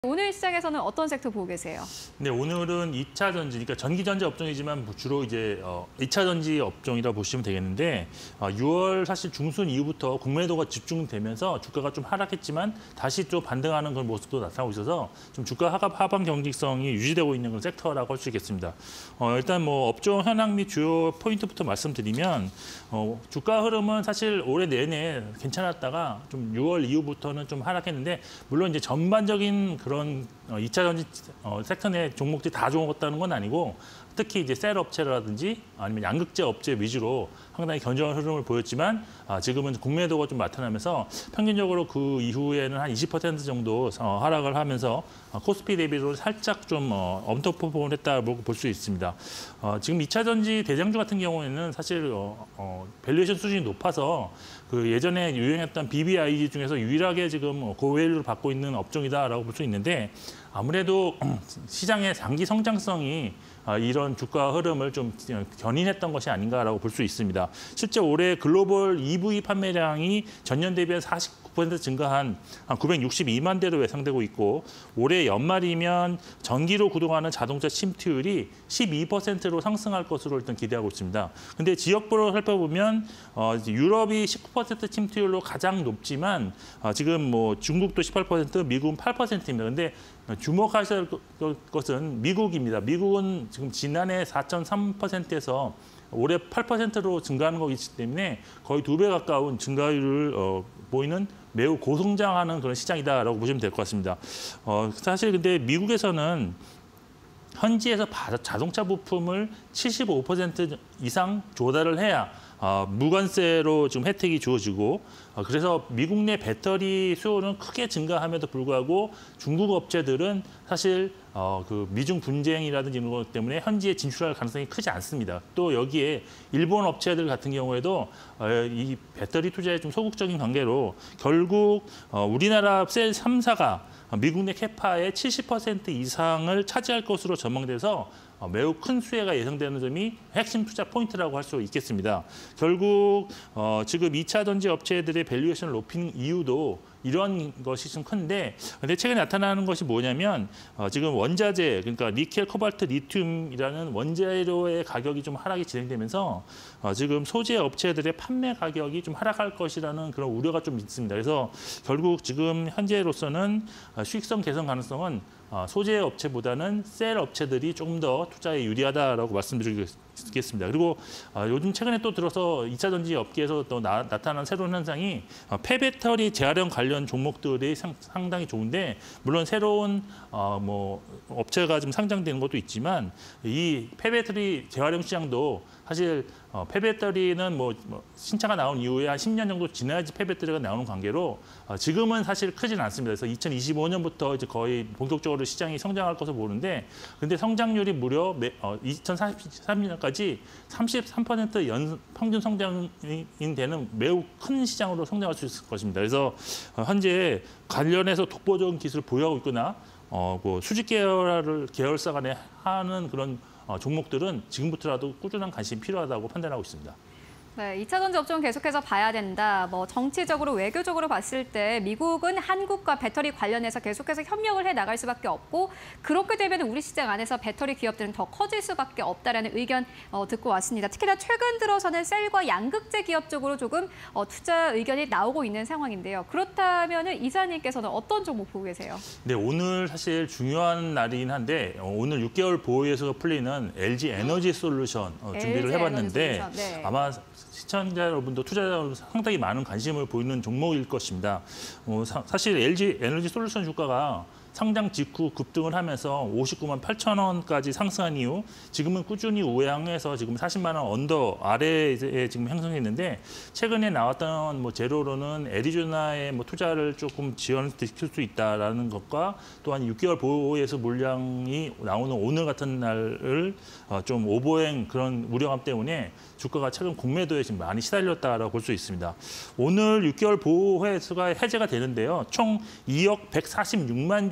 오늘 시장에서는 어떤 섹터 보고 계세요? 네, 오늘은 2차 전지, 그러니까 전기전지 업종이지만 주로 이제 2차 전지 업종이라 보시면 되겠는데 6월 사실 중순 이후부터 공매도가 집중되면서 주가가 좀 하락했지만 다시 또 반등하는 그런 모습도 나타나고 있어서 좀 주가 하방 경직성이 유지되고 있는 그런 섹터라고 할 수 있겠습니다. 일단 뭐 업종 현황 및 주요 포인트부터 말씀드리면 주가 흐름은 사실 올해 내내 괜찮았다가 좀 6월 이후부터는 좀 하락했는데 물론 이제 전반적인 그런 2차 전지 섹터 내 종목들이 다 좋았다는 건 아니고 특히 이제 셀 업체라든지 아니면 양극재 업체 위주로 상당히 견조한 흐름을 보였지만 지금은 공매도가 좀 나타나면서 평균적으로 그 이후에는 한 20% 정도 하락을 하면서 코스피 대비로 살짝 좀 언더퍼폼을 했다고 볼 수 있습니다. 지금 2차 전지 대장주 같은 경우에는 사실 밸류에이션 수준이 높아서 그 예전에 유행했던 BBIG 중에서 유일하게 지금 고밸류를 받고 있는 업종이다라고 볼 수 있는데 아무래도 시장의 장기 성장성이 이런 주가 흐름을 좀 견인했던 것이 아닌가라고 볼 수 있습니다. 실제 올해 글로벌 EV 판매량이 전년 대비 49% 증가한 962만 대로 예상되고 있고 올해 연말이면 전기로 구동하는 자동차 침투율이 12%로 상승할 것으로 일단 기대하고 있습니다. 근데 지역별로 살펴보면 유럽이 19% 침투율로 가장 높지만 지금 뭐 중국도 18%, 미국은 8%입니다. 근데 주목하셔야 할 것은 미국입니다. 미국은 지금 지난해 4.3%에서 올해 8%로 증가하는 거기 때문에 거의 2배 가까운 증가율을 보이는 매우 고성장하는 그런 시장이다라고 보시면 될 것 같습니다. 사실 근데 미국에서는 현지에서 자동차 부품을 75% 이상 조달을 해야 무관세로 지금 혜택이 주어지고 그래서 미국 내 배터리 수요는 크게 증가함에도 불구하고 중국 업체들은 사실 그 미중 분쟁이라든지 이런 것 때문에 현지에 진출할 가능성이 크지 않습니다. 또 여기에 일본 업체들 같은 경우에도 이 배터리 투자에 좀 소극적인 관계로 결국 우리나라 셀 3사가 미국 내 캐파의 70% 이상을 차지할 것으로 전망돼서 매우 큰 수혜가 예상되는 점이 핵심 투자 포인트라고 할 수 있겠습니다. 결국 지금 2차 전지 업체들의 밸류에이션을 높이는 이유도 이런 것이 좀 큰데 근데 최근에 나타나는 것이 뭐냐면 지금 원자재 그러니까 니켈, 코발트, 리튬이라는 원재료의 가격이 좀 하락이 진행되면서 지금 소재 업체들의 판매 가격이 좀 하락할 것이라는 그런 우려가 좀 있습니다. 그래서 결국 지금 현재로서는 수익성 개선 가능성은 소재 업체보다는 셀 업체들이 조금 더 투자에 유리하다라고 말씀드리겠습니다. 그리고 요즘 최근에 또 들어서 2차 전지 업계에서 또 나타난 새로운 현상이 폐배터리 재활용 관련 종목들이 상당히 좋은데 물론 새로운 뭐 업체가 좀 상장되는 것도 있지만 이 폐배터리 재활용 시장도 사실 폐배터리는 뭐 신차가 나온 이후에 한 10년 정도 지나야지 폐배터리가 나오는 관계로 지금은 사실 크지는 않습니다. 그래서 2025년부터 이제 거의 본격적으로 시장이 성장할 것으로 보는데 근데 성장률이 무려 2043년까지 33% 평균 성장이 되는 매우 큰 시장으로 성장할 수 있을 것입니다. 그래서 현재 관련해서 독보적인 기술을 보유하고 있거나 뭐 수직 계열사 간에 하는 그런 종목들은 지금부터라도 꾸준한 관심이 필요하다고 판단하고 있습니다. 네, 2차 전지 업종은 계속해서 봐야 된다. 뭐 정치적으로 외교적으로 봤을 때 미국은 한국과 배터리 관련해서 계속해서 협력을 해 나갈 수밖에 없고 그렇게 되면 우리 시장 안에서 배터리 기업들은 더 커질 수밖에 없다라는 의견 듣고 왔습니다. 특히나 최근 들어서는 셀과 양극재 기업 쪽으로 조금 투자 의견이 나오고 있는 상황인데요. 그렇다면 이사님께서는 어떤 종목 보고 계세요? 네, 오늘 사실 중요한 날이긴 한데 오늘 6개월 보유에서 풀리는 LG 에너지 솔루션 준비를 해봤는데 네. 아마 시청자 여러분도 투자자 여러분 상당히 많은 관심을 보이는 종목일 것입니다. 사실 LG 에너지 솔루션 주가가 상장 직후 급등을 하면서 59만 8천 원까지 상승한 이후 지금은 꾸준히 우량해서 지금 40만 원 언더 아래에 지금 형성했는데 최근에 나왔던 뭐 제로로는 애리조나에 뭐 투자를 조금 지원시킬 수 있다라는 것과 또한 6개월 보호에서 물량이 나오는 오늘 같은 날을 좀 오버행 그런 우려감 때문에 주가가 최근 공매도에 지금 많이 시달렸다라고 볼 수 있습니다. 오늘 6개월 보호 회수가 해제가 되는데요. 총 2억 146만 주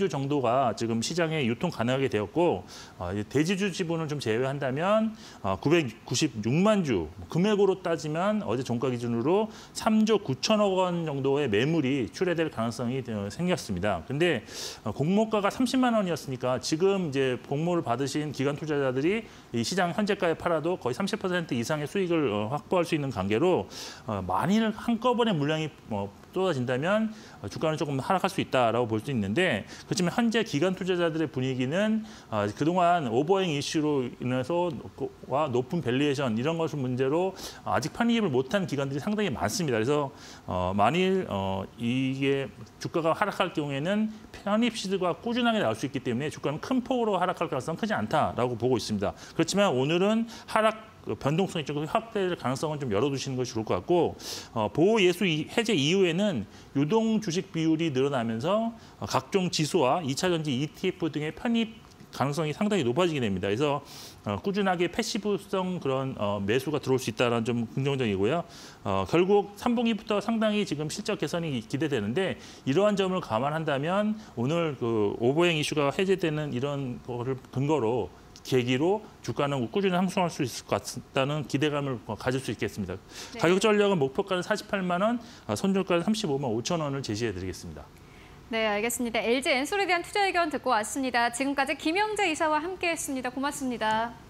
정도가 지금 시장에 유통 가능하게 되었고 대지주 지분을 좀 제외한다면 996만 주, 금액으로 따지면 어제 종가 기준으로 3조 9천억 원 정도의 매물이 출회될 가능성이 생겼습니다. 근데 공모가가 30만 원이었으니까 지금 이제 공모를 받으신 기관 투자자들이 이 시장 현재가에 팔아도 거의 30% 이상의 수익을 확보할 수 있는 관계로 만일 한꺼번에 물량이 쏟아진다면 주가는 조금 하락할 수 있다라고 볼 수 있는데 그렇지만 현재 기관 투자자들의 분위기는 그동안 오버행 이슈로 인해서 높은 밸류에이션 이런 것을 문제로 아직 편입을 못한 기관들이 상당히 많습니다. 그래서 만일 이게 주가가 하락할 경우에는 편입 시드가 꾸준하게 나올 수 있기 때문에 주가는 큰 폭으로 하락할 가능성은 크지 않다라고 보고 있습니다. 그렇지만 오늘은 변동성이 좀 확대될 가능성은 좀 열어두시는 것이 좋을 것 같고 보호 예수 해제 이후에는 유동 주식 비율이 늘어나면서 각종 지수와 2차 전지 ETF 등의 편입 가능성이 상당히 높아지게 됩니다. 그래서 꾸준하게 패시브성 그런 매수가 들어올 수 있다는 좀 긍정적이고요. 결국 3분기부터 상당히 지금 실적 개선이 기대되는데 이러한 점을 감안한다면 오늘 그 오버행 이슈가 해제되는 이런 거를 근거로 계기로 주가는 꾸준히 상승할 수 있을 것 같다는 기대감을 가질 수 있겠습니다. 네. 가격 전략은 목표가는 48만 원, 손절가는 35만 5천 원을 제시해드리겠습니다. 네, 알겠습니다. LG 엔솔에 대한 투자 의견 듣고 왔습니다. 지금까지 김영재 이사와 함께했습니다. 고맙습니다.